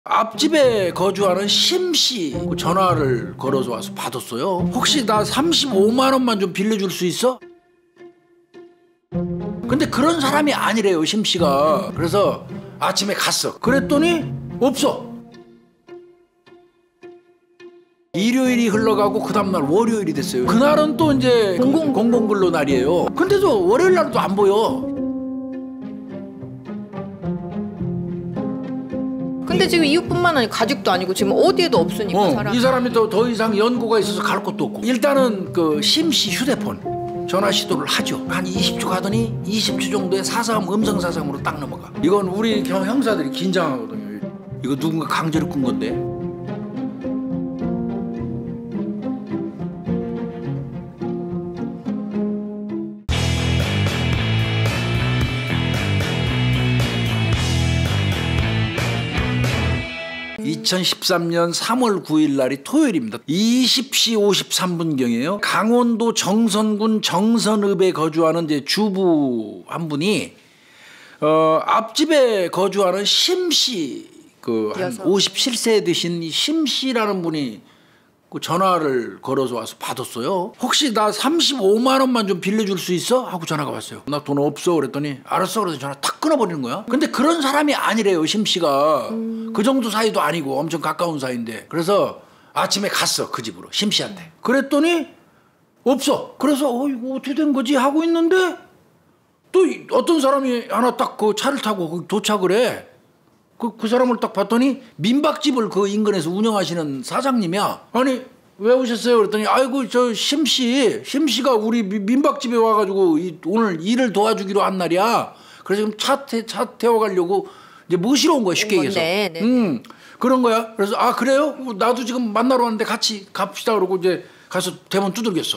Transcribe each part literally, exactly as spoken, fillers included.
앞집에 거주하는 심씨 전화를 걸어서 와서 받았어요. 혹시 나 삼십오만 원만 좀 빌려줄 수 있어? 근데 그런 사람이 아니래요, 심씨가. 그래서 아침에 갔어. 그랬더니 없어. 일요일이 흘러가고 그 다음날 월요일이 됐어요. 그날은 또 이제 공공, 공공근로 날이에요. 근데도 월요일 날도 안 보여. 근데 지금 이웃뿐만 아니고 가족도 아니고 지금 어디에도 없으니까 어, 사람. 이 사람이 더, 더 이상 연고가 있어서 갈 곳도 없고. 일단은 그 심씨 휴대폰 전화 시도를 하죠. 한 이십 초 가더니 이십 초 정도에 사삼 음성 사삼으로 딱 넘어가. 이건 우리 형, 형사들이 긴장하거든요. 이거 누군가 강제로 끈 건데. 이천십삼 년 삼월 구일 날이 토요일입니다. 이십 시 오십삼 분경에요. 강원도 정선군 정선읍에 거주하는 이제 주부 한 분이 어, 앞집에 거주하는 심씨 그 한 오십칠 세 되신 이 심씨라는 분이 그 전화를 걸어서 와서 받았어요. 혹시 나 삼십오만 원만 좀 빌려줄 수 있어? 하고 전화가 왔어요. 나 돈 없어. 그랬더니 알았어. 그래서 전화 탁 끊어버리는 거야. 근데 그런 사람이 아니래요, 심씨가. 음. 그 정도 사이도 아니고 엄청 가까운 사이인데. 그래서 아침에 갔어, 그 집으로, 심씨한테. 그랬더니 없어. 그래서 어 이거 어떻게 된 거지 하고 있는데 또 어떤 사람이 하나 딱 그 차를 타고 거기 도착을 해. 그, 그 사람을 딱 봤더니 민박집을 그 인근에서 운영하시는 사장님이야. 아니 왜 오셨어요? 그랬더니 아이고 저 심씨 심씨가 우리 민박집에 와가지고 이, 오늘 일을 도와주기로 한 날이야. 그래서 지금 차, 태, 차 태워가려고 이제 모시러 온 거야, 쉽게 얘기해서. 네, 네. 음, 그런 거야. 그래서 아 그래요? 나도 지금 만나러 왔는데 같이 갑시다. 그러고 이제 가서 대문 두들겼어.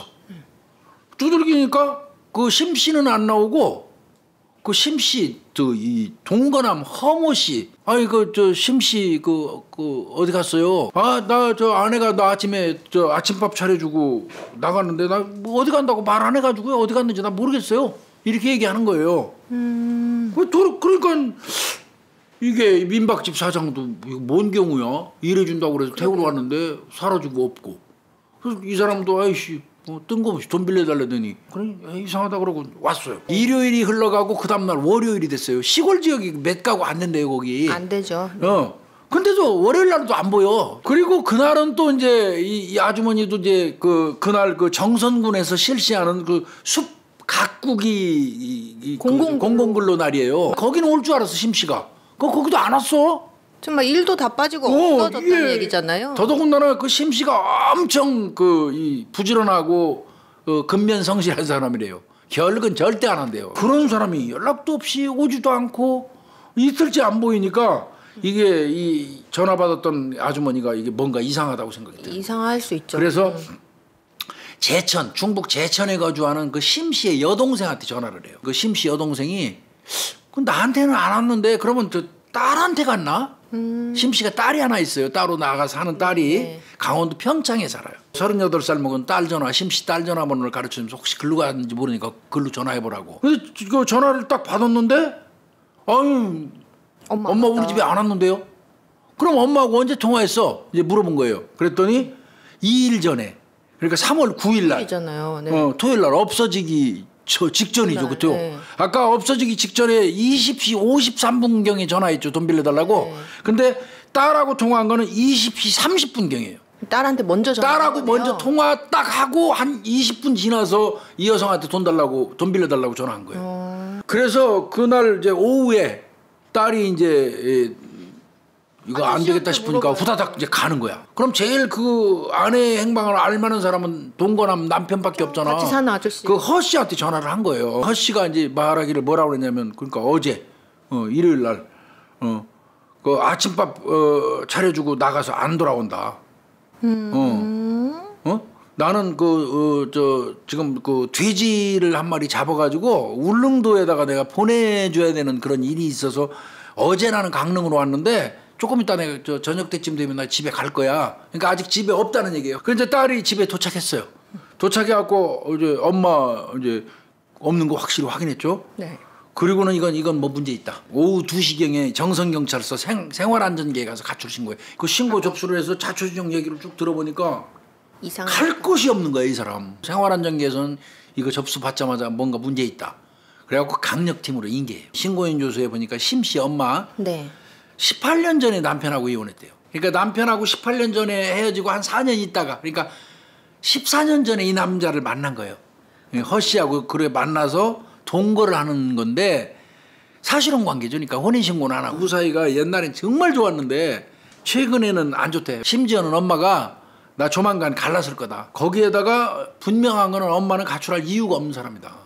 두들기니까 그 심씨는 안 나오고 그 심씨 저 이 동거남 허모 씨, 아이 그 저 심씨 그 그 어디 갔어요? 아 나 저 아내가 나 아침에 저 아침밥 차려주고 나갔는데 나 뭐 어디 간다고 말 안 해가지고요. 어디 갔는지 나 모르겠어요. 이렇게 얘기하는 거예요. 음. 그 도, 그러니까 이게 민박집 사장도 이거 뭔 경우야? 일해준다고 그래서 태우러 왔는데 사라지고 없고. 그래서 이 사람도 아이씨. 뭐 뜬금없이 돈 빌려달라더니 그래 이상하다 그러고 왔어요. 일요일이 흘러가고 그 다음날 월요일이 됐어요. 시골 지역이 몇 가구 안 된대요, 거기. 안 되죠. 어. 근데도 월요일 날도 안 보여. 그리고 그날은 또 이제 이, 이 아주머니도 이제 그 그날 그 정선군에서 실시하는 그 숲 가꾸기 이, 이 공공 그 공공근로 날이에요. 거기는 올 줄 알았어, 심씨가. 그 거기도 안 왔어. 정말 일도 다 빠지고 어, 없어졌다는 예. 얘기잖아요. 더더군다나 그 심씨가 엄청 그 이 부지런하고 그 근면성실한 사람이래요. 결근 절대 안 한대요. 그런 사람이 연락도 없이 오지도 않고 이틀째 안 보이니까 이게 이 전화 받았던 아주머니가 이게 뭔가 이상하다고 생각이 들어요. 이상할 수 있죠. 그래서 제천, 충북 제천에 거주하는 그 심씨의 여동생한테 전화를 해요. 그 심씨 여동생이 그 나한테는 안 왔는데 그러면 저 딸한테 갔나? 음. 심씨가 딸이 하나 있어요. 따로 나가서 사는 딸이. 네. 강원도 평창에 살아요. 서른여덟 살 먹은 딸 전화, 심씨 딸 전화번호를 가르쳐주면서 혹시 글로 갔는지 모르니까 글로 전화해보라고. 근데 그 전화를 딱 받았는데 아유 엄마, 엄마 우리 집에 안 왔는데요? 그럼 엄마하고 언제 통화했어? 이제 물어본 거예요. 그랬더니 이 일 전에, 그러니까 삼월 구일 날 토요일이잖아요. 네. 어, 토요일 날 없어지기 저 직전이죠. 그죠? 네. 아까 없어지기 직전에 이십 시 오십삼 분경에 전화했죠. 돈 빌려달라고. 네. 근데 딸하고 통화한 거는 이십 시 삼십 분경이에요. 딸한테 먼저 전화. 딸하고 먼저 통화 딱 하고 한 이십 분 지나서 이 여성한테 돈 달라고, 돈 빌려달라고 전화한 거예요. 어... 그래서 그날 이제 오후에 딸이 이제 이거 안 되겠다 싶으니까 물어봐요. 후다닥 이제 가는 거야. 그럼 제일 그 아내의 행방을 알만한 사람은 동거남 남편밖에 없잖아. 같이 사는 아저씨. 그 허 씨한테 전화를 한 거예요. 허 씨가 이제 말하기를 뭐라고 그랬냐면, 그러니까 어제 어, 일요일 날 어, 그 아침밥 어, 차려주고 나가서 안 돌아온다. 음. 어, 어? 나는 그, 어, 저, 지금 그 돼지를 한 마리 잡아가지고 울릉도에다가 내가 보내줘야 되는 그런 일이 있어서 어제 나는 강릉으로 왔는데 조금 이따 내가 저 저녁 때쯤 되면 나 집에 갈 거야. 그러니까 아직 집에 없다는 얘기예요. 그런데 딸이 집에 도착했어요. 도착해갖고 이제 엄마 이제 없는 거 확실히 확인했죠. 네. 그리고는 이건 이건 뭐 문제 있다. 오후 두 시경에 정선경찰서 생, 생활안전계에 가서 가출 신고해. 그 신고 접수를 해서 자초지종 얘기를 쭉 들어보니까 이상. 갈 곳이 없는 거야 이 사람. 생활안전계에서는 이거 접수 받자마자 뭔가 문제 있다. 그래갖고 강력팀으로 인계해요. 신고인 조서에 보니까 심 씨 엄마 네. 십팔 년 전에 남편하고 이혼했대요. 그러니까 남편하고 십팔 년 전에 헤어지고 한 사 년 있다가 그러니까 십사 년 전에 이 남자를 만난 거예요. 허 씨하고 그래 만나서 동거를 하는 건데 사실혼 관계죠. 그러니까 혼인신고는 안 하고 그 사이가 옛날엔 정말 좋았는데 최근에는 안 좋대. 심지어는 엄마가 나 조만간 갈라설 거다. 거기에다가 분명한 거는 엄마는 가출할 이유가 없는 사람이다.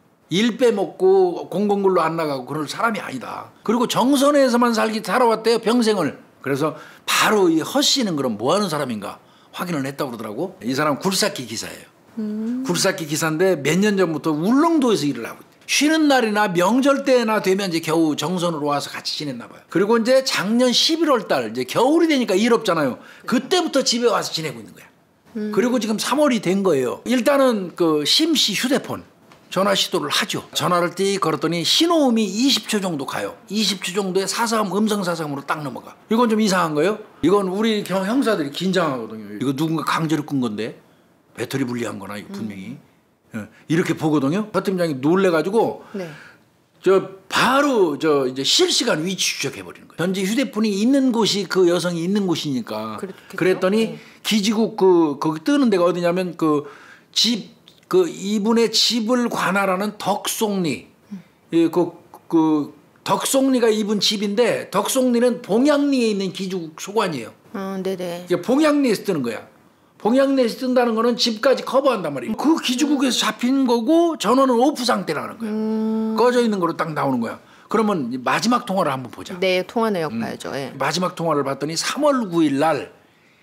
일 빼먹고 공공근로 안 나가고 그럴 사람이 아니다. 그리고 정선에서만 살기 살아왔대요 평생을. 그래서 바로 이 허 씨는 그럼 뭐 하는 사람인가 확인을 했다고 그러더라고. 이 사람 굴삭기 기사예요. 음. 굴삭기 기사인데 몇 년 전부터 울릉도에서 일을 하고 있대요. 쉬는 날이나 명절 때나 되면 이제 겨우 정선으로 와서 같이 지냈나 봐요. 그리고 이제 작년 십일월 달 이제 겨울이 되니까 일 없잖아요. 그때부터 집에 와서 지내고 있는 거야. 음. 그리고 지금 삼월이 된 거예요. 일단은 그 심 씨 휴대폰 전화 시도를 하죠. 전화를 띡 걸었더니 신호음이 이십 초 정도 가요. 이십 초 정도의 사서음 음성 사서음으로 딱 넘어가. 이건 좀 이상한 거예요. 이건 우리 경 형사들이 긴장하거든요. 이거 누군가 강제로 끈 건데 배터리 분리한 거나 이거 분명히 음. 이렇게 보거든요. 서 팀장이 놀래가지고 네. 저 바로 저 이제 실시간 위치 추적해 버리는 거예요. 현재 휴대폰이 있는 곳이 그 여성이 있는 곳이니까. 그렇겠죠? 그랬더니 네. 기지국 그 거기 뜨는 데가 어디냐면 그 집 그 이분의 집을 관할하는 덕송리, 음. 예, 그, 그 덕송리가 이분 집인데 덕송리는 봉양리에 있는 기지국 소관이에요. 어, 네네. 이게 봉양리에서 뜨는 거야. 봉양리에서 뜬다는 거는 집까지 커버한단 말이에요. 그 기지국에서 잡힌 거고 전원은 오프 상태라는 거야. 음. 꺼져 있는 거로 딱 나오는 거야. 그러면 마지막 통화를 한번 보자. 네, 통화 내역 음. 봐야죠. 예. 마지막 통화를 봤더니 삼월 구일 날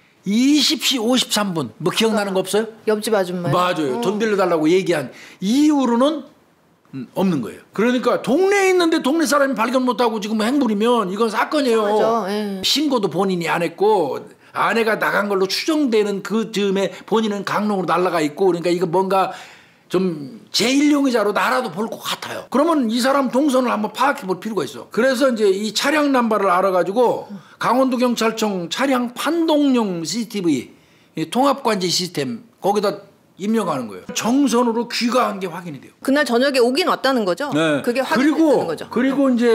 이십 시 오십삼 분 뭐 기억나는 거 없어요? 옆집 아줌마. 맞아요. 어. 돈 빌려달라고 얘기한 이후로는 음, 없는 거예요. 그러니까 동네에 있는데 동네 사람이 발견 못하고 지금 행불이면 이건 사건이에요. 맞아. 예. 신고도 본인이 안 했고 아내가 나간 걸로 추정되는 그 즈음에 본인은 강릉으로 날아가 있고 그러니까 이거 뭔가 좀 제일 용의자로 나라도 볼 것 같아요. 그러면 이 사람 동선을 한번 파악해 볼 필요가 있어. 그래서 이제 이 차량 남바를 알아가지고 강원도경찰청 차량 판독용 씨씨티비 통합관제 시스템 거기다 입력하는 거예요. 정선으로 귀가한 게 확인이 돼요. 그날 저녁에 오긴 왔다는 거죠? 네. 그게 확인됐다는 그리고, 거죠? 그리고 이제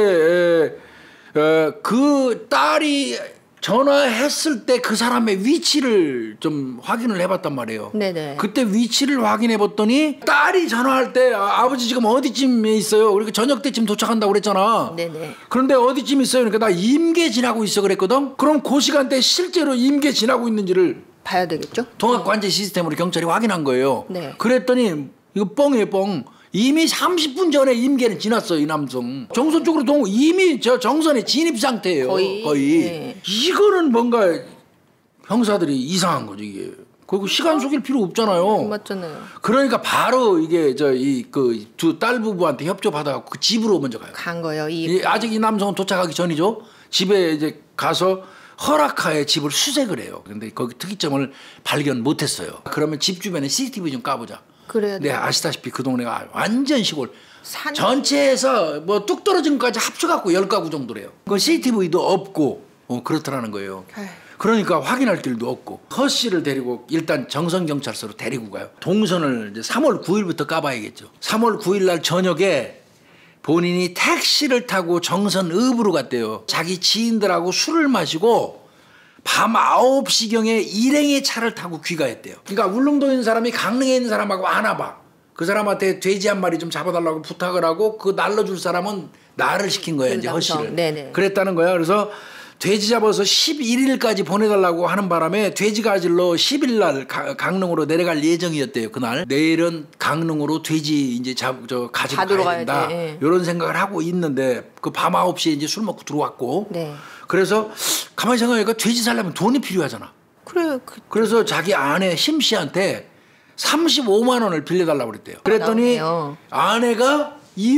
에, 에, 그 딸이 전화했을 때 그 사람의 위치를 좀 확인을 해봤단 말이에요. 네네. 그때 위치를 확인해봤더니 딸이 전화할 때 아, 아버지 지금 어디쯤에 있어요? 그러니까 저녁 때쯤 도착한다고 그랬잖아. 네네. 그런데 어디쯤 있어요? 그러니까 나 임계 지나고 있어 그랬거든. 그럼 그 시간대에 실제로 임계 지나고 있는지를 봐야 되겠죠? 통합관제 시스템으로 경찰이 확인한 거예요. 네. 그랬더니 이거 뻥이에요 뻥. 이미 삼십 분 전에 임계는 지났어요 이 남성. 정선 쪽으로 동 이미 저 정선에 진입 상태예요. 거의. 거의. 네. 이거는 뭔가 형사들이 이상한 거죠 이게. 그리고 시간 속일 필요 없잖아요. 맞잖아요. 그러니까 바로 이게 저 이 그 두 딸 부부한테 협조 받아갖고 그 집으로 먼저 가요. 간 거예요. 이... 이, 아직 이 남성은 도착하기 전이죠. 집에 이제 가서 허락하에 집을 수색을 해요. 근데 거기 특이점을 발견 못했어요. 그러면 집 주변에 씨씨티비 좀 까보자. 그래야 네, 아시다시피 그 동네가 완전 시골. 산... 전체에서 뭐 뚝 떨어진 것까지 합쳐갖고 열 가구 정도래요. 그 씨씨티비도 없고 어, 그렇더라는 거예요. 에이. 그러니까 확인할 길도 없고 허 씨를 데리고 일단 정선경찰서로 데리고 가요. 동선을 이제 삼월 구일부터 까봐야겠죠. 삼월 구일 날 저녁에 본인이 택시를 타고 정선읍으로 갔대요. 자기 지인들하고 술을 마시고 밤 아홉 시경에 일행의 차를 타고 귀가했대요. 그러니까 울릉도에 있는 사람이 강릉에 있는 사람하고 아나 봐. 그 사람한테 돼지 한 마리 좀 잡아달라고 부탁을 하고 그 날려줄 사람은 나를 시킨 거야. 이제 허 씨를. 네네. 그랬다는 거야. 그래서 돼지 잡아서 십일 일까지 보내달라고 하는 바람에 돼지 가지러 십 일 날 강릉으로 내려갈 예정이었대요. 그날. 내일은 강릉으로 돼지 이제 잡, 저 가지러 가야 된다. 네. 이런 생각을 하고 있는데 그 밤 아홉 시에 이제 술 먹고 들어왔고. 네. 그래서 가만히 생각해보니까 돼지 살려면 돈이 필요하잖아. 그래요. 그... 그래서 자기 아내 심 씨한테 삼십오만 원을 빌려달라고 그랬대요. 그랬더니 나오네요. 아내가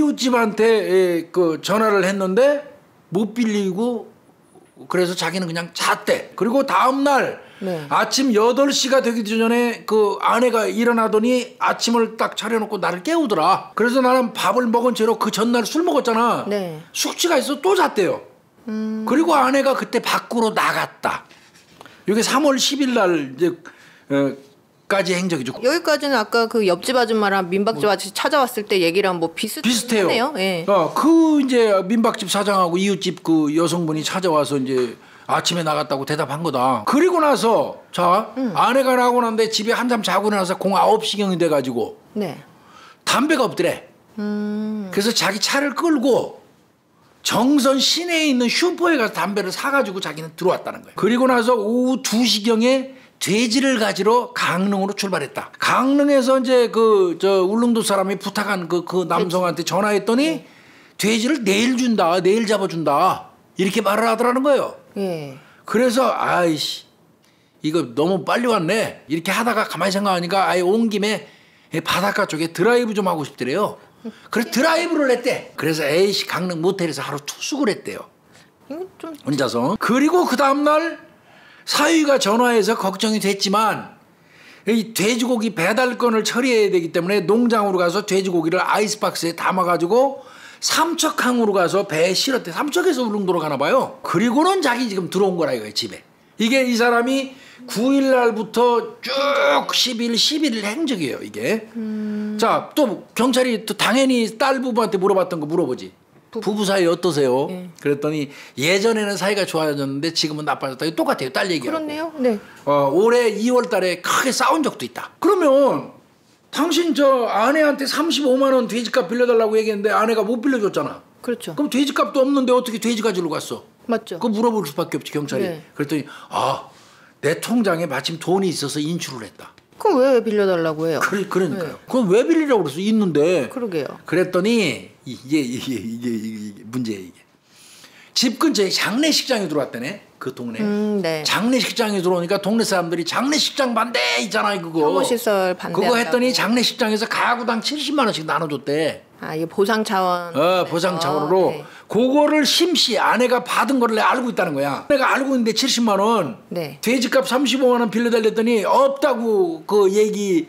이웃집한테 그 전화를 했는데 못 빌리고 그래서 자기는 그냥 잤대. 그리고 다음날 네. 아침 여덟 시가 되기 전에 그 아내가 일어나더니 아침을 딱 차려놓고 나를 깨우더라. 그래서 나는 밥을 먹은 채로 그 전날 술 먹었잖아. 네. 숙취가 있어 또 잤대요. 음. 그리고 아내가 그때 밖으로 나갔다. 이게 삼월 십일 날 이제 어, 까지 행적이죠. 여기까지는 아까 그 옆집 아줌마랑 민박집 뭐, 아저씨 찾아왔을 때 얘기랑 뭐 비슷 비슷해요. 네. 어, 그 이제 민박집 사장하고 이웃집 그 여성분이 찾아와서 이제 아침에 나갔다고 대답한 거다. 그리고 나서 자 음. 아내가 나고 난데 집에 한잠 자고 나서 공 아홉 시경이 돼가지고 네. 담배가 없더래. 음. 그래서 자기 차를 끌고 정선 시내에 있는 슈퍼에 가서 담배를 사가지고 자기는 들어왔다는 거예요. 그리고 나서 오후 두 시경에 돼지를 가지러 강릉으로 출발했다. 강릉에서 이제 그 저 울릉도 사람이 부탁한 그, 그 남성한테 전화했더니 네. 돼지를 내일 준다, 내일 잡아준다 이렇게 말을 하더라는 거예요. 네. 그래서 아이씨 이거 너무 빨리 왔네 이렇게 하다가 가만히 생각하니까 아예 온 김에 바닷가 쪽에 드라이브 좀 하고 싶더래요. 그래서 드라이브를 했대. 그래서 에이씨 강릉 모텔에서 하루 투숙을 했대요. 좀... 혼자서. 그리고 그 다음날 사위가 전화해서 걱정이 됐지만 이 돼지고기 배달건을 처리해야 되기 때문에 농장으로 가서 돼지고기를 아이스박스에 담아가지고 삼척항으로 가서 배에 실었대. 삼척에서 울릉도로 가나 봐요. 그리고는 자기 지금 들어온 거라 이거예요 집에. 이게 이 사람이 구 일 날부터 쭉 십 일, 십일 일 행적이에요 이게. 음... 자, 또 경찰이 또 당연히 딸 부부한테 물어봤던 거 물어보지. 부부 사이 어떠세요? 네. 그랬더니 예전에는 사이가 좋아졌는데 지금은 나빠졌다. 똑같아요. 딸 얘기하고. 그렇네요. 네. 어, 올해 이월 달에 크게 싸운 적도 있다. 그러면 당신 저 아내한테 삼십오만 원 돼지값 빌려달라고 얘기했는데 아내가 못 빌려줬잖아. 그렇죠. 그럼 돼지값도 없는데 어떻게 돼지 가지러 갔어? 맞죠. 그거 물어볼 수밖에 없지 경찰이. 네. 그랬더니 아, 내 통장에 마침 돈이 있어서 인출을 했다. 그럼 왜 빌려달라고 해요? 그래, 그러니까요. 네. 그럼 왜 빌리라고 그랬어? 있는데. 그러게요. 그랬더니 이게 이게 이게, 이게 문제예요 이게. 집 근처에 장례식장이 들어왔다네. 그 동네. 음, 네. 장례식장이 들어오니까 동네 사람들이 장례식장 반대 있잖아요 그거. 혐오시설 반대. 그거 했더니 장례식장에서 가구당 칠십만 원씩 나눠줬대. 아 이게 보상 차원. 어 보상 차원으로. 네. 그거를 심씨 아내가 받은 거를 내가 알고 있다는 거야. 내가 알고 있는데 칠십만 원. 네. 돼지값 삼십오만 원 빌려달랬더니 없다고 그 얘기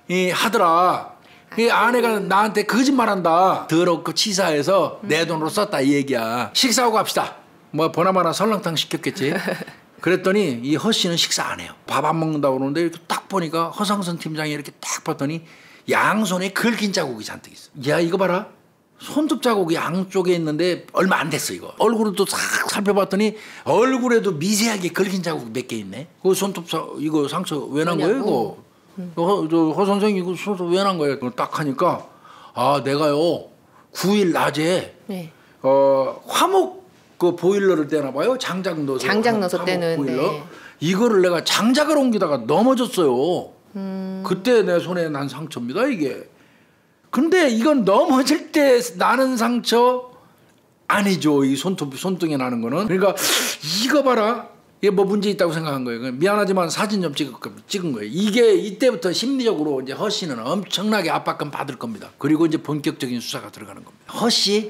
하더라. 이 아내가 나한테 거짓말한다. 더럽고 치사해서 음. 내 돈으로 썼다 이 얘기야. 식사하고 갑시다. 뭐 보나마나 설렁탕 시켰겠지. 그랬더니 이 허 씨는 식사 안 해요. 밥 안 먹는다고 그러는데 이렇게 딱 보니까 허상선 팀장이 이렇게 딱 봤더니 양손에 긁힌 자국이 잔뜩 있어. 야 이거 봐라. 손톱 자국이 양쪽에 있는데 얼마 안 됐어 이거. 얼굴을 또 싹 살펴봤더니 얼굴에도 미세하게 긁힌 자국이 몇 개 있네. 그 손톱 사, 이거 상처 왜 난 거예요 이거? 음. 허, 저, 허 선생님 이거 손톱 왜 난 거예요? 딱 하니까 아 내가요 구 일 낮에 네. 어 화목 그 보일러를 떼나 봐요. 장작 넣어서. 장작 넣어서 떼는. 보일러. 네. 이거를 내가 장작을 옮기다가 넘어졌어요. 음. 그때 내 손에 난 상처입니다 이게. 근데 이건 넘어질 때 나는 상처 아니죠. 이 손톱 손등에 나는 거는. 그러니까 이거 봐라. 이게 뭐 문제 있다고 생각한 거예요. 미안하지만 사진 좀 찍, 찍은 거예요. 이게 이때부터 심리적으로 이제 허 씨는 엄청나게 압박감 받을 겁니다. 그리고 이제 본격적인 수사가 들어가는 겁니다. 허 씨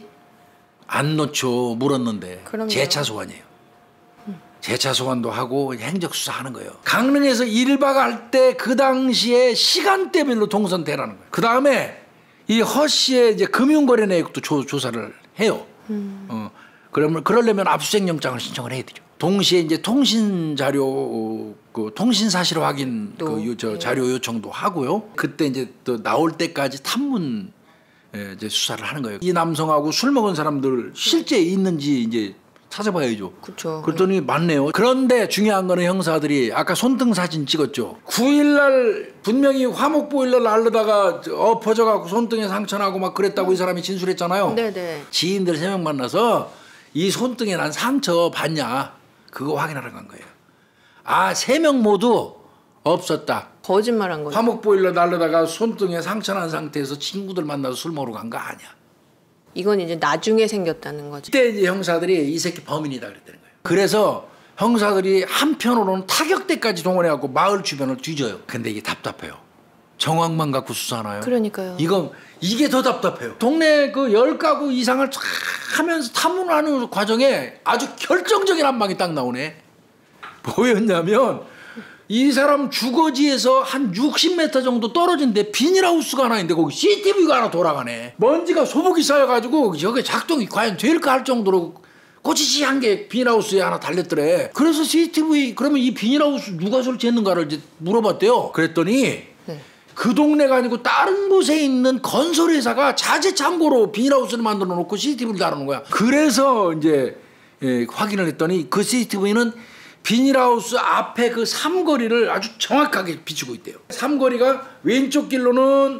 안 놓죠. 물었는데 그럼요. 재차 소환이에요. 음. 재차 소환도 하고 행적 수사하는 거예요. 강릉에서 일 박 할 때 그 당시에 시간대별로 동선되라는 거예요. 그 다음에 이 허 씨의 이제 금융거래 내역도 조, 조사를 해요. 음. 어, 그러면 그러려면 압수수색 영장을 신청을 해야 되죠. 동시에 이제 통신 자료 그 통신 사실 확인 그 저 자료 요청도 하고요. 그때 이제 또 나올 때까지 탐문 예, 이제 수사를 하는 거예요. 이 남성하고 술 먹은 사람들 실제 있는지 이제 찾아봐야죠. 그렇죠. 그랬더니 맞네요. 그런데 중요한 거는 형사들이 아까 손등 사진 찍었죠. 구 일 날 분명히 화목 보일러를 알려다가 엎어져 갖고 손등에 상처 나고 막 그랬다고 음. 이 사람이 진술했잖아요. 네네. 지인들 세 명 만나서 이 손등에 난 상처 봤냐 그거 확인하러 간 거예요. 아, 세 명 모두 없었다. 거짓말한 거죠. 화목 보일러 날려다가 손등에 상처 난 상태에서 친구들 만나서 술 먹으러 간 거 아니야. 이건 이제 나중에 생겼다는 거죠. 그때 이제 형사들이 이 새끼 범인이다 그랬다는 거예요. 그래서 형사들이 한편으로는 타격대까지 동원해갖고 마을 주변을 뒤져요. 근데 이게 답답해요. 정황만 갖고 수사하나요? 그러니까요. 이건 이게 더 답답해요. 동네 그 열 가구 이상을 쫙 하면서 탐문하는 과정에 아주 결정적인 한 방이 딱 나오네. 뭐였냐면 이 사람 주거지에서 한 육십 미터 정도 떨어진데 비닐하우스가 하나 있는데 거기 씨씨티비가 하나 돌아가네. 먼지가 소복이 쌓여가지고 저게 작동이 과연 될까 할 정도로 꼬치치한 게 비닐하우스에 하나 달렸더래. 그래서 씨씨티비 그러면 이 비닐하우스 누가 설치했는가를 이제 물어봤대요. 그랬더니 네. 그 동네가 아니고 다른 곳에 있는 건설회사가 자재창고로 비닐하우스를 만들어 놓고 씨씨티비를 달아놓은 거야. 그래서 이제 예, 확인을 했더니 그 씨씨티비는 비닐하우스 앞에 그 삼거리를 아주 정확하게 비추고 있대요. 삼거리가 왼쪽 길로는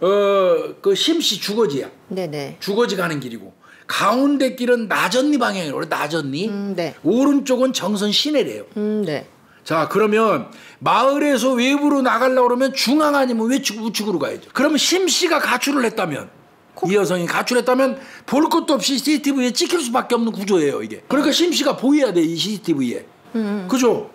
어, 그 심씨 주거지야. 네네. 주거지 가는 길이고 가운데 길은 나전리 방향이에요. 나전리. 음, 네. 오른쪽은 정선 시내래요. 음, 네. 자 그러면 마을에서 외부로 나가려고 그러면 중앙 아니면 외측 우측으로 가야죠. 그러면 심씨가 가출을 했다면 이 여성이 가출했다면 볼 것도 없이 씨씨티비에 찍힐 수밖에 없는 구조예요 이게. 그러니까 심씨가 보여야 돼 이 씨씨티비에. 음. 그죠?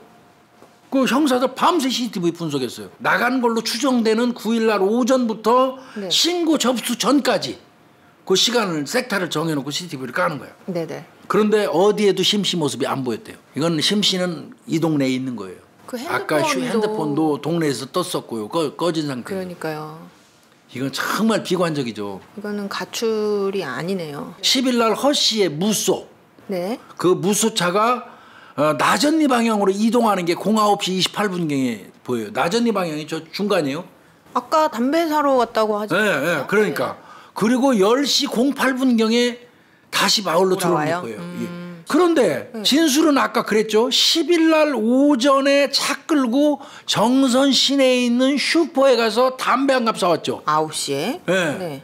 그 형사들 밤새 씨씨티비 분석했어요. 나간 걸로 추정되는 구일날 오전부터 네. 신고 접수 전까지 그 시간을 섹터를 정해놓고 씨씨티비를 까는 거야. 네네. 그런데 어디에도 심씨 모습이 안 보였대요. 이건 심씨는 이 동네에 있는 거예요. 그 아까 휴 핸드폰도 동네에서 떴었고요. 꺼, 꺼진 상태. 그러니까요. 이건 정말 비관적이죠. 이거는 가출이 아니네요. 십일날 허씨의 무소. 네. 그 무소차가 어, 나전리 방향으로 이동하는 게 아홉 시 이십팔 분경에 보여요. 나전리 방향이 저 중간이에요. 아까 담배 사러 갔다고 하죠. 네, 네, 그러니까. 네. 그리고 열 시 공팔 분경에 다시 마을로 들어오는 거예요. 음. 예. 그런데 네. 진술은 아까 그랬죠. 십일날 오전에 차 끌고 정선 시내에 있는 슈퍼에 가서 담배 한 갑 사왔죠. 아홉 시에? 네. 네.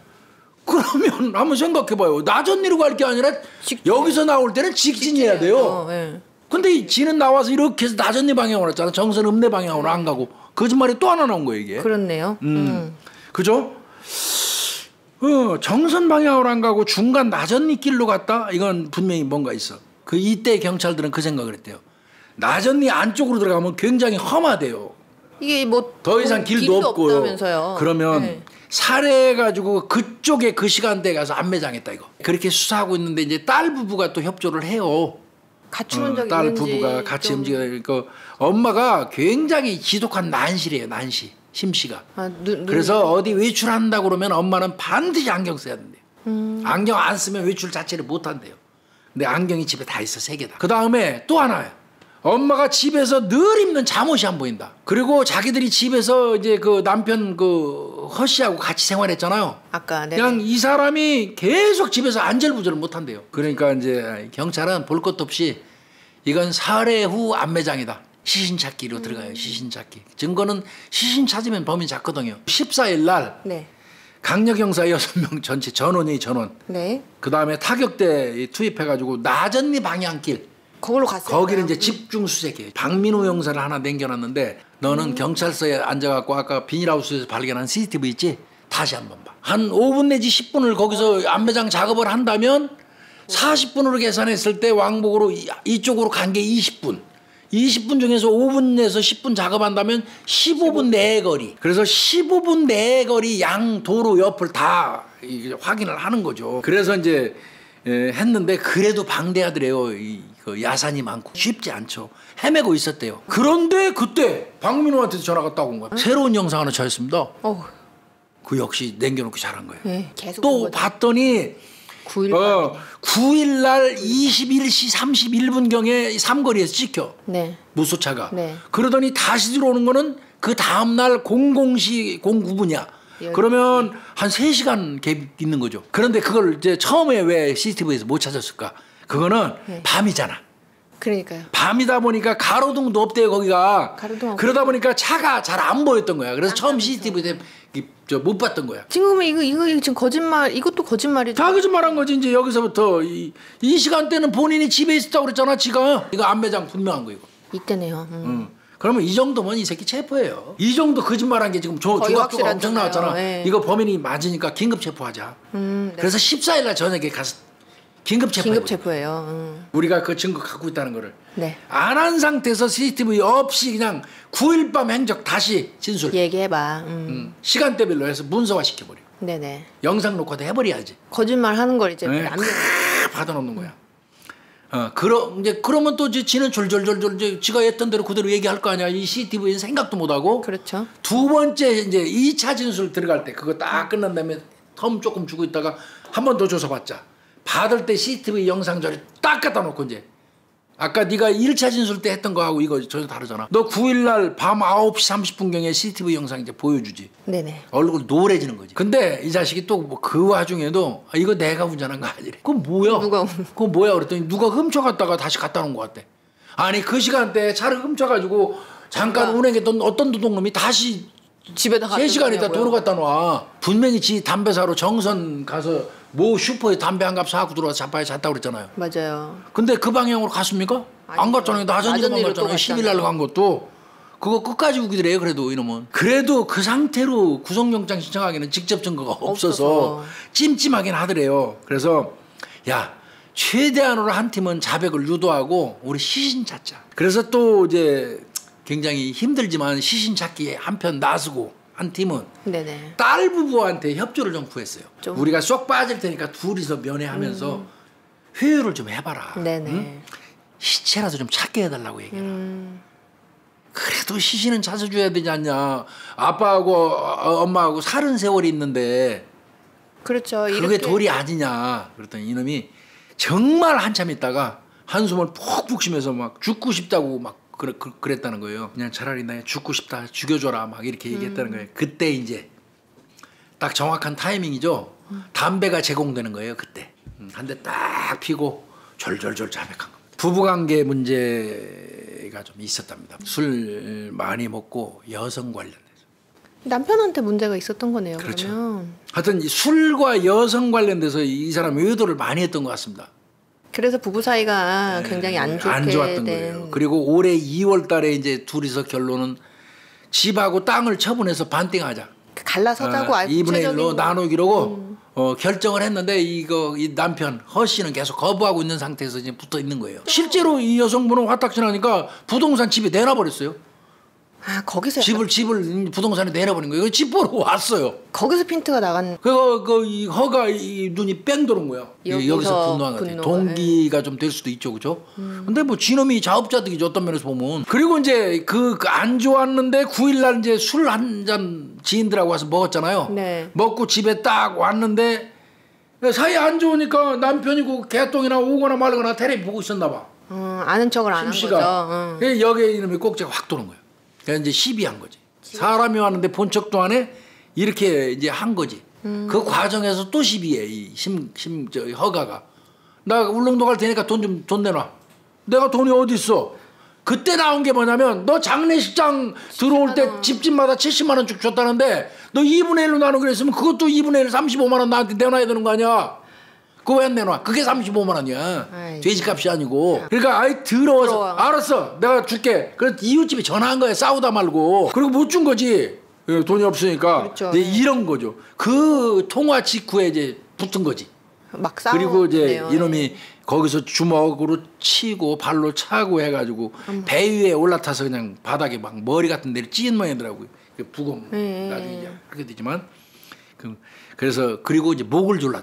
그러면 한번 생각해봐요. 나전리로 갈 게 아니라 직진. 여기서 나올 때는 직진해야 돼요. 네. 근데 지는 나와서 이렇게 해서 나전리 방향으로 왔잖아. 정선 읍내 방향으로 안 가고. 거짓말이 또 하나 나온 거예요 이게. 그렇네요. 음. 음. 그죠? 어, 정선 방향으로 안 가고 중간 나전리 길로 갔다? 이건 분명히 뭔가 있어. 그 이때 경찰들은 그 생각을 했대요. 나전리 안쪽으로 들어가면 굉장히 험하대요. 이게 뭐 더 이상 길도 없고요. 없다면서요. 그러면 네. 살해해가지고 그쪽에 그 시간대에 가서 안매장했다 이거. 그렇게 수사하고 있는데 이제 딸 부부가 또 협조를 해요. 같이 온 적이 어, 딸 있는지 부부가 같이 좀... 움직여요. 그러니까 엄마가 굉장히 지독한 난시래요. 난시. 심씨가. 아, 누, 누, 그래서 누, 어디 외출한다 그러면 엄마는 반드시 안경 써야 된대요. 음. 안경 안 쓰면 외출 자체를 못 한대요. 근데 안경이 집에 다 있어, 세 개다. 그 다음에 또 하나야. 엄마가 집에서 늘 입는 잠옷이 안 보인다. 그리고 자기들이 집에서 이제 그 남편 그 허씨하고 같이 생활했잖아요. 아까 네. 그냥 이 사람이 계속 집에서 안절부절을 못 한대요. 그러니까 이제 경찰은 볼 것도 없이 이건 살해 후 안매장이다. 시신 찾기로 음. 들어가요. 시신 찾기. 증거는 시신 찾으면 범인 잡거든요. 십사일 날 네. 강력 형사 여섯 명 전체 전원이 전원. 네. 그 다음에 타격대 투입해가지고 나전리 방향길. 거기로 갔어요. 거기를 이제 집중 수색해요. 박민호 형사를 하나 남겨놨는데 너는 음. 경찰서에 앉아갖고 아까 비닐하우스에서 발견한 씨씨티비 있지? 다시 한번 봐. 한 오 분 내지 십 분을 거기서 안매장 작업을 한다면 사십 분으로 계산했을 때 왕복으로 이쪽으로 간 게 이십 분. 이십 분 중에서 오 분에서 십 분 작업한다면 십오 분 내의 거리. 그래서 십오 분 내의 거리 양 도로 옆을 다 확인을 하는 거죠. 그래서 이제 했는데 그래도 방대하더래요. 이, 그 야산이 많고 쉽지 않죠. 헤매고 있었대요. 그런데 그때 박민호한테 전화가 딱 온 거야. 응? 새로운 영상 하나 찾았습니다. 어. 그 역시 남겨놓고 잘한 거예요. 네, 계속 또 봤더니 구일 어, 구일날 이십일 시 삼십일 분경에 삼거리에서 찍혀. 네. 무소차가. 네. 그러더니 다시 들어오는 거는 그 다음날 공공시 공구 분이야. 그러면 한 세 시간 갭 있는 거죠. 그런데 그걸 이제 처음에 왜 씨씨티비에서 못 찾았을까? 그거는 네. 밤이잖아. 그러니까요. 밤이다 보니까 가로등도 없대요 거기가. 가로등 그러다 보니까 차가 잘 안 보였던 거야. 그래서 처음 씨씨티비에 못 봤던 거야. 지금 이거 이거 지금 거짓말 이것도 거짓말이죠. 다 거짓말한 거지. 이제 여기서부터 이, 이 시간대는 본인이 집에 있었다고 그랬잖아 지가. 이거 안매장 분명한 거 이거. 이때네요. 음. 음. 그러면 이 정도면 이 새끼 체포해요. 이 정도 거짓말한 게 지금 조, 조각조가 엄청 나왔잖아. 네. 이거 범인이 맞으니까 긴급 체포하자. 음, 네. 그래서 십사일날 저녁에 가서 긴급 체포해요. 긴급 체포해요. 음. 우리가 그 증거 갖고 있다는 거를. 네. 안 한 상태에서 씨씨티비 없이 그냥 구일 밤 행적 다시 진술. 얘기해봐. 음. 음. 시간대별로 해서 문서화시켜버려. 네네. 영상 녹화도 해버려야지. 거짓말 하는 걸 이제 네. 남겨 받아놓는 거야. 어, 그러, 이제 그러면 또 이제 지는 졸졸졸졸 이제 지가 했던 대로 그대로 얘기할 거 아니야. 이 씨씨티비에는 생각도 못 하고. 그렇죠. 두 번째 이제 이 차 진술 들어갈 때 그거 딱 끝난 다음에 텀 조금 주고 있다가 한 번 더 줘서 받자. 받을 때 씨씨티비 영상 저리 딱 갖다 놓고 이제 아까 네가 일 차 진술 때 했던 거하고 이거 전혀 다르잖아. 너 구 일 날 밤 아홉 시 삼십 분경에 씨씨티비 영상 이제 보여주지. 네네. 얼굴 노래지는 거지. 근데 이 자식이 또 그 와중에도 아, 이거 내가 운전한 거 아니래. 그건 뭐야? 누가 그건 뭐야? 그랬더니 누가 훔쳐갔다가 다시 갖다 놓은 것 같대. 아니 그 시간대에 차를 훔쳐가지고 잠깐 누가? 운행했던 어떤 도둑놈이 다시 집에다 세 시간 있다 가져가냐고요? 돈을 갖다 놔. 분명히 지 담배 사러 정선 가서 모 슈퍼에 담배 한 갑 사고 들어와서 자빠에 잤다고 그랬잖아요. 맞아요. 근데 그 방향으로 갔습니까? 안 아니죠. 갔잖아요. 낮은 일만 낮은 일로 또 갔잖아요. 십 일 날 갔잖아요. 간 것도. 그거 끝까지 우기더래요. 그래도 이놈은. 그래도 그 상태로 구속영장 신청하기는 직접 증거가 없어서, 없어서. 찜찜하긴 하더래요. 그래서 야 최대한으로 한 팀은 자백을 유도하고 우리 시신 찾자. 그래서 또 이제 굉장히 힘들지만 시신 찾기에 한편 나서고 한 팀은 네네. 딸 부부한테 협조를 좀 구했어요. 좀. 우리가 쏙 빠질 테니까 둘이서 면회하면서 음. 회유를 좀 해봐라. 네네. 응? 시체라도 좀 찾게 해달라고 얘기해라. 음. 그래도 시신은 찾아줘야 되지 않냐. 아빠하고 어, 엄마하고 살은 세월이 있는데 그렇죠. 그게 이렇게 도리 아니냐. 그랬더니 이놈이 정말 한참 있다가 한숨을 푹푹 쉬면서 막 죽고 싶다고 막 그래, 그, 그랬다는 거예요. 그냥 차라리 나 죽고 싶다 죽여줘라 막 이렇게 얘기했다는 거예요. 그때 이제 딱 정확한 타이밍이죠. 담배가 제공되는 거예요. 그때 한 대 딱 피고 졸졸졸 자백한 겁니다. 부부관계 문제가 좀 있었답니다. 술 많이 먹고 여성 관련해서. 남편한테 문제가 있었던 거네요. 그렇죠. 그러면. 하여튼 이 술과 여성 관련돼서 이 사람 의도를 많이 했던 것 같습니다. 그래서 부부 사이가 굉장히 안 좋게 안 좋았던 된. 거예요. 그리고 올해 이월 달에 이제 둘이서 결론은 집하고 땅을 처분해서 반띵하자. 갈라서자고 아, 이분의 일로 구체적인 나누기로고 음. 어, 결정을 했는데 이거 이 남편 허 씨는 계속 거부하고 있는 상태에서 지금 붙어 있는 거예요. 실제로 이 여성분은 화딱지나니까 부동산 집에 내놔버렸어요. 아 거기서 집을 집을 부동산에 내놔버린 거예요. 집 보러 왔어요. 거기서 핀트가 나간. 그거 그이 허가 이 눈이 뺑 도는 거야. 여기서 여기서 분노한 것 같아. 분노가, 동기가 좀 될 수도 있죠, 그죠? 음. 근데 뭐 지놈이 자업자득이죠, 어떤 면에서 보면. 그리고 이제 그 안 좋았는데 구 일 날 이제 술 한 잔 지인들하고 와서 먹었잖아요. 네. 먹고 집에 딱 왔는데 사이 안 좋으니까 남편이고 개똥이나 오거나 말거나 테레비 보고 있었나 봐. 음, 아는 척을 안 한 거죠. 심씨가. 음. 여기에 이놈이 꼭지가 확 도는 거야. 그래서 이제 시비한 거지. 사람이 왔는데 본 척도 안 해? 이렇게 이제 한 거지. 음. 그 과정에서 또 시비해. 이 심, 심, 저, 허가가. 나 울릉도 갈 테니까 돈 좀, 돈 내놔. 내가 돈이 어디 있어? 그때 나온 게 뭐냐면 너 장례식장 들어올 때 집집마다 칠십만 원씩 줬다는데 너 이분의 일로 나누기로 했으면 그것도 이분의 일 삼십오만 원 나한테 내놔야 되는 거 아니야? 그거 왜 안 내놔? 그게 삼십오만 원이야. 아이고. 돼지값이 아니고. 그러니까 아이 더러워서 더러워. 알았어 내가 줄게. 그래서 이웃집에 전화한 거야. 싸우다 말고. 그리고 못 준 거지. 예, 돈이 없으니까. 그렇죠. 네, 이런 거죠. 그 통화 직후에 이제 붙은 거지. 막 싸우네요. 그리고 이제 이놈이 거기서 주먹으로 치고 발로 차고 해가지고 음. 배 위에 올라타서 그냥 바닥에 막 머리 같은 데를 찢은 모양이더라고요. 부검 네. 나중에 이제 그렇게 되지만 그, 그래서 그리고 이제 목을 졸랐.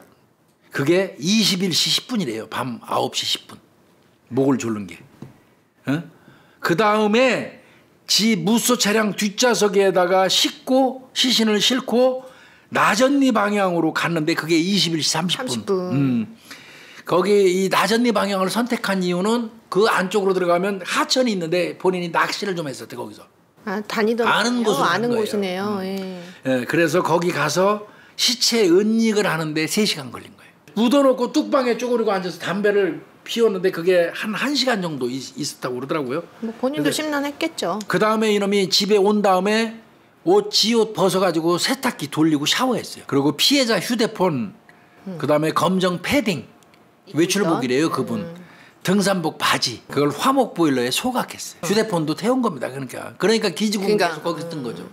그게 이십일 시 십 분이래요. 밤 아홉 시 십 분. 목을 졸른 게. 어? 그 다음에 지 무소 차량 뒷좌석에다가 싣고 시신을 싣고 나전리 방향으로 갔는데 그게 이십일 시 삼십 분. 삼십 분. 음. 거기 이 나전리 방향을 선택한 이유는 그 안쪽으로 들어가면 하천이 있는데 본인이 낚시를 좀 했었대 거기서. 아, 다니던 아는 곳으로 간 아는 거예요. 곳이네요. 음. 예. 예, 그래서 거기 가서 시체 은닉을 하는데 세 시간 걸린 거예요. 묻어놓고 뚝방에 쪼그리고 앉아서 담배를 피웠는데 그게 한 1시간 정도 있, 있었다고 그러더라고요. 뭐 본인도 심란했겠죠. 그 다음에 이놈이 집에 온 다음에 옷, 지옷 벗어가지고 세탁기 돌리고 샤워했어요. 그리고 피해자 휴대폰, 음. 그 다음에 검정 패딩, 외출복이래요 그분. 음. 등산복 바지, 그걸 화목 보일러에 소각했어요. 음. 휴대폰도 태운 겁니다. 그러니까 그러니까 기지국에서 그러니까. 거기서 뜬 거죠.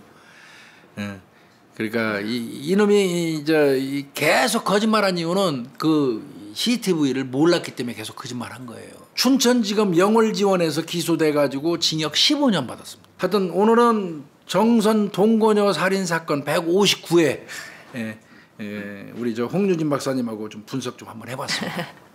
예. 그러니까 이, 이놈이 이제 이 계속 거짓말한 이유는 그 씨씨티비를 몰랐기 때문에 계속 거짓말한 거예요. 춘천지검 영월지원에서 기소돼가지고 징역 십오 년 받았습니다. 하여튼 오늘은 정선 동거녀 살인 사건 백오십구 회 예, 예, 우리 저 홍유진 박사님하고 좀 분석 좀 한번 해봤습니다.